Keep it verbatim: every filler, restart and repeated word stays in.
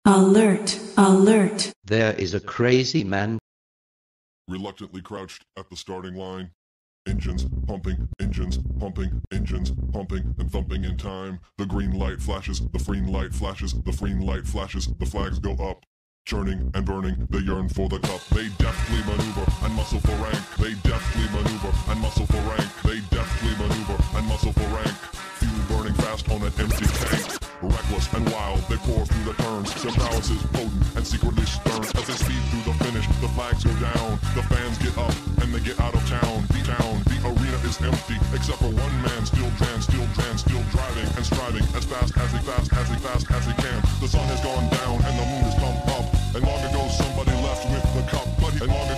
Alert! Alert! There is a crazy man reluctantly crouched at the starting line. Engines pumping, engines pumping, engines pumping and thumping in time. The green light flashes, the green light flashes, the green light flashes, the flags go up. Churning and burning, they yearn for the cup. They deftly maneuver and muscle for rank. They deftly maneuver and muscle for rank. They deftly maneuver and muscle for rank. Fuel burning fast on an empty tank. Reckless and wild, they pour through the turns. Their prowess is potent and secretly stern. As they speed through the finish, the flags go down. The fans get up and they get out of town. The town, the arena is empty, except for one man still trans, still trans, still driving and striving as fast as he fast as he fast as he can. The sun has gone down and the moon has come up. And long ago somebody left with the cup, but and long ago